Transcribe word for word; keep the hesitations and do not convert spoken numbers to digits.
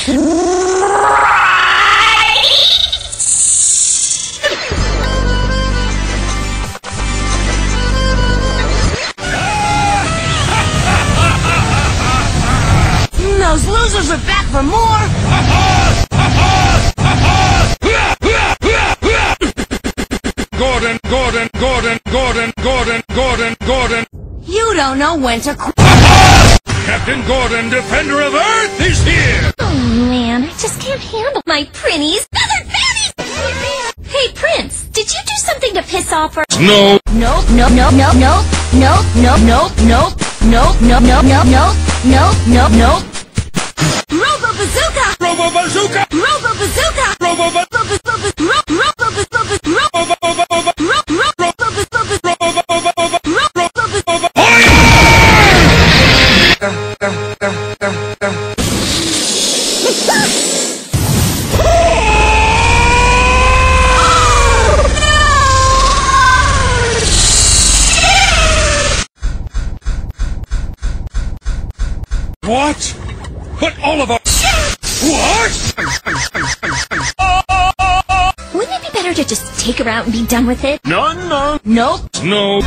Those losers are back for more! Gordon, Gordon, Gordon, Gordon, Gordon, Gordon, Gordon. You don't know when to quit. Captain Gordon, Defender of Earth, is here! Oh man, I just can't handle my printies. Feathered fannies! Hey Prince, did you do something to piss off her? No. Nope, nope, nope, nope, nope, nope, nope, nope, nope, nope, nope, nope, nope, nope, nope, nope, nope. Robo Bazooka! Robo Bazooka! Robo Bazooka! Robo Bazooka! What? But all of us. What? Wouldn't it be better to just take her out and be done with it? No, no. Nope. No.